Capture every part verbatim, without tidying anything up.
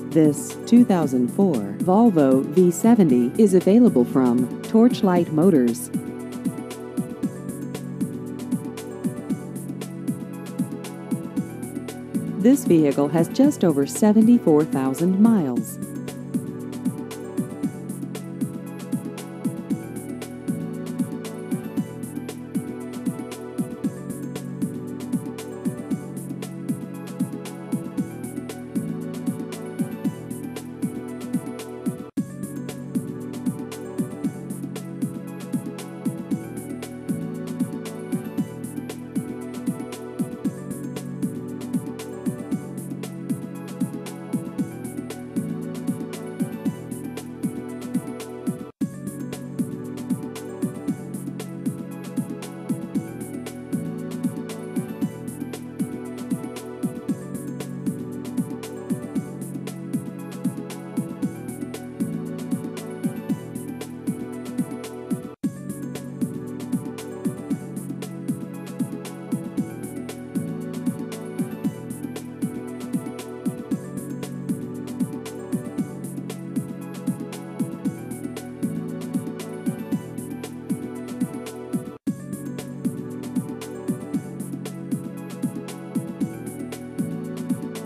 This two thousand four Volvo V seventy is available from Torchlight Motors. This vehicle has just over seventy-four thousand miles.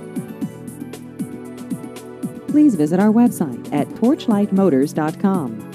Please visit our website at torchlight motors dot com.